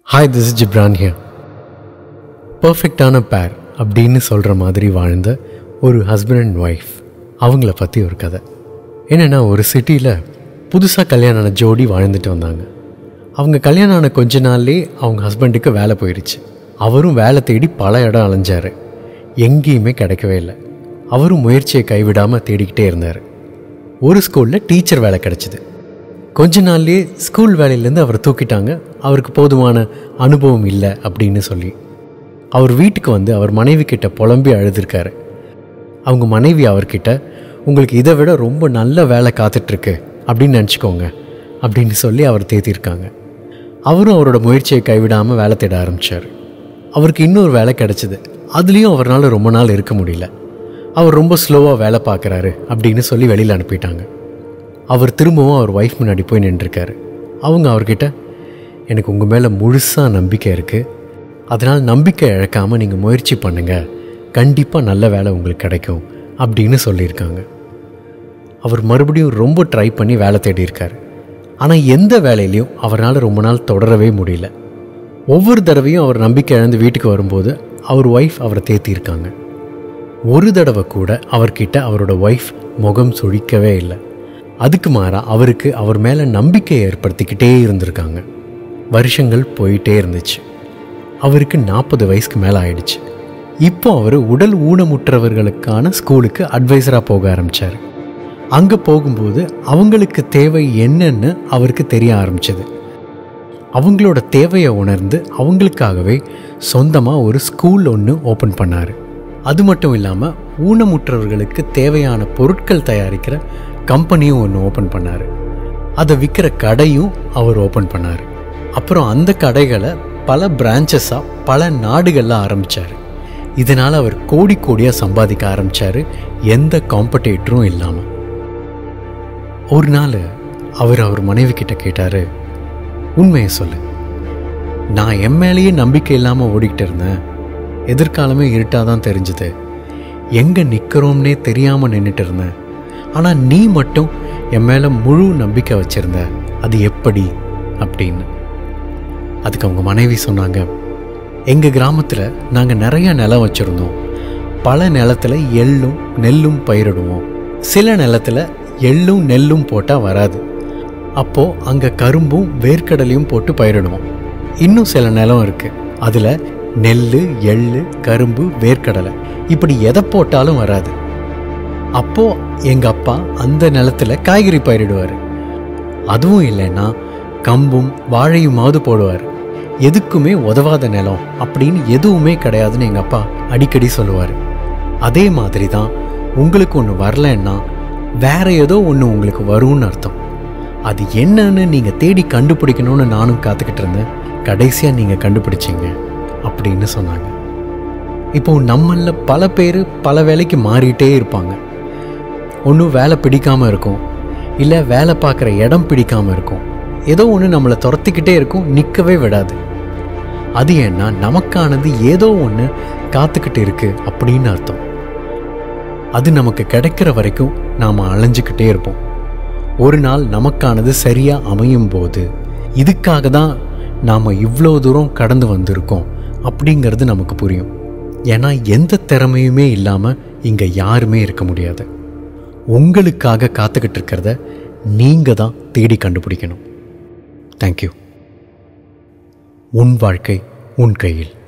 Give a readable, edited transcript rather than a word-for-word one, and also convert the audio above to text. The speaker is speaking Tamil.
Hi, this is Gibran here. பர்ஃபெக்டான பேர் அப்படின்னு சொல்கிற மாதிரி வாழ்ந்த ஒரு ஹஸ்பண்ட் அண்ட் ஒய்ஃப், அவங்கள பற்றி ஒரு கதை. என்னென்னா, ஒரு சிட்டியில் புதுசாக கல்யாணம் ஆன ஜோடி வாழ்ந்துட்டு வந்தாங்க. அவங்க கல்யாணம் ஆன கொஞ்ச நாள்லேயே அவங்க ஹஸ்பண்டுக்கு வேலை போயிடுச்சு. அவரும் வேலை தேடி பல இடம் அலைஞ்சார். எங்கேயுமே கிடைக்கவே இல்லை. அவரும் முயற்சியை கைவிடாமல் தேடிக்கிட்டே இருந்தார். ஒரு ஸ்கூலில் டீச்சர் வேலை கிடச்சிது. கொஞ்ச நாள்லேயே ஸ்கூல் வேலையிலேருந்து அவரை தூக்கிட்டாங்க. அவருக்கு போதுமான அனுபவம் இல்லை அப்படின்னு சொல்லி அவர் வீட்டுக்கு வந்து அவர் மனைவி கிட்ட புலம்பி அழுதுருக்காரு. அவங்க மனைவி அவர்கிட்ட, உங்களுக்கு இதை விட ரொம்ப நல்ல வேலை காத்துட்ருக்கு அப்படின்னு நினச்சிக்கோங்க அப்படின்னு சொல்லி அவர் தேத்திருக்காங்க. அவரும் அவரோட முயற்சியை கைவிடாமல் வேலை தேட ஆரம்பித்தார். அவருக்கு இன்னொரு வேலை கிடச்சிது. அதுலேயும் அவரால் ரொம்ப நாள் இருக்க முடியல. அவர் ரொம்ப ஸ்லோவாக வேலை பார்க்குறாரு அப்படின்னு சொல்லி வெளியில் அனுப்பிட்டாங்க. அவர் திரும்பவும் அவர் ஒய்ஃப் முன்னாடி போய் நின்றுருக்காரு. அவங்க அவர்கிட்ட, எனக்கு உங்கள் மேலே முழுசாக நம்பிக்கை இருக்குது, அதனால் நம்பிக்கை இழக்காமல் நீங்கள் முயற்சி பண்ணுங்கள், கண்டிப்பாக நல்ல வேலை உங்களுக்கு கிடைக்கும் அப்படின்னு சொல்லியிருக்காங்க. அவர் மறுபடியும் ரொம்ப ட்ரை பண்ணி வேலை தேடியிருக்கார். ஆனால் எந்த வேலையிலையும் அவரால் ரொம்ப நாள் தொடரவே முடியல. ஒவ்வொரு தடவையும் அவர் நம்பிக்கை இழந்து வீட்டுக்கு வரும்போது அவர் ஒய்ஃப் அவரை தேத்தியிருக்காங்க. ஒரு தடவை கூட அவர்கிட்ட அவரோட ஒய்ஃப் முகம் சுழிக்கவே இல்லை. அதுக்கு மாறாக அவருக்கு அவர் மேலே நம்பிக்கையை ஏற்படுத்திக்கிட்டே இருந்திருக்காங்க. வருஷங்கள் போயிட்டே இருந்துச்சு. அவருக்கு 40 வயசுக்கு மேலே ஆயிடுச்சு. இப்போ அவர் உடல் ஊனமுற்றவர்களுக்கான ஸ்கூலுக்கு அட்வைசராக போக ஆரம்பித்தார். அங்கே போகும்போது அவங்களுக்கு தேவை என்னன்னு அவருக்கு தெரிய ஆரம்பிச்சது. அவங்களோட தேவையை உணர்ந்து அவங்களுக்காகவே சொந்தமாக ஒரு ஸ்கூல் ஒன்று ஓப்பன் பண்ணார். அது மட்டும் இல்லாமல் ஊனமுற்றவர்களுக்கு தேவையான பொருட்கள் தயாரிக்கிற கம்பெனியும் ஒன்று ஓப்பன் பண்ணார். அதை விற்கிற கடையும் அவர் ஓப்பன் பண்ணார். அப்புறம் அந்த கடைகளை பல பிரான்ச்சஸாக பல நாடுகளில் ஆரம்பித்தார். இதனால் அவர் கோடி கோடியாக சம்பாதிக்க ஆரம்பித்தார், எந்த காம்படேட்டரும் இல்லாமல். ஒரு நாள் அவர் மனைவி கிட்ட கேட்டார், உண்மையை சொல்லு, நான் என் மேலேயே நம்பிக்கை இல்லாமல் ஓடிக்கிட்டு இருந்தேன். எதிர்காலமே இருட்டாக தான் தெரிஞ்சுது. எங்கே நிற்கிறோம்னே தெரியாமல் நின்றுட்டு இருந்தேன். ஆனால் நீ மட்டும் என் மேலே முழு நம்பிக்கை வச்சுருந்த, அது எப்படி அப்படின்னு. அதுக்கு அவங்க மனைவி சொன்னாங்க, எங்கள் கிராமத்தில் நாங்கள் நிறையா நிலம் வச்சுருந்தோம். பல நிலத்தில் எள்ளும் நெல்லும் பயிரிடுவோம். சில நிலத்தில் எள்ளும் நெல்லும் போட்டால் வராது. அப்போது அங்கே கரும்பும் வேர்க்கடலையும் போட்டு பயிரிடுவோம். இன்னும் சில நிலம் இருக்குது, அதில் நெல், எள், கரும்பு, வேர்க்கடலை இப்படி எதை போட்டாலும் வராது. அப்போது எங்கள் அப்பா அந்த நிலத்தில் காய்கறி பயிரிடுவார். அதுவும் இல்லைன்னா கம்பும் வாழையுமாவது போடுவார். எதுக்குமே உதவாத நிலம் அப்படின்னு எதுவுமே கிடையாதுன்னு எங்கள் அப்பா அடிக்கடி சொல்லுவார். அதே மாதிரி தான் உங்களுக்கு ஒன்று வரலன்னா வேற ஏதோ ஒன்று உங்களுக்கு வரும்னு அர்த்தம். அது என்னன்னு நீங்கள் தேடி கண்டுபிடிக்கணும்னு நானும் காத்துக்கிட்டு இருந்தேன். கடைசியாக நீங்கள் கண்டுபிடிச்சிங்க அப்படின்னு சொன்னாங்க. இப்போது நம்மளில் பல பேர் பல வேலைக்கு மாறிட்டே இருப்பாங்க. ஒன்றும் வேலை பிடிக்காமல் இருக்கும், இல்லை வேலை பார்க்குற இடம் பிடிக்காமல் இருக்கும். ஏதோ ஒன்று நம்மளை துரத்திக்கிட்டே இருக்கும், நிற்கவே விடாது. அது ஏன்னா நமக்கானது ஏதோ ஒன்று காத்துக்கிட்டு இருக்கு அப்படின்னு அர்த்தம். அது நமக்கு கிடைக்கிற வரைக்கும் நாம் அலைஞ்சிக்கிட்டே இருப்போம். ஒரு நாள் நமக்கானது சரியாக அமையும் போது, இதுக்காக தான் நாம் இவ்வளோ தூரம் கடந்து வந்திருக்கோம் அப்படிங்கிறது நமக்கு புரியும். ஏன்னா எந்த திறமையுமே இல்லாமல் இங்கே யாருமே இருக்க முடியாது. உங்களுக்காக காத்துக்கிட்டு இருக்கிறத நீங்கள் தான் தேடி கண்டுபிடிக்கணும். தேங்க்யூ. உன் வாழ்க்கை உன் கையில்.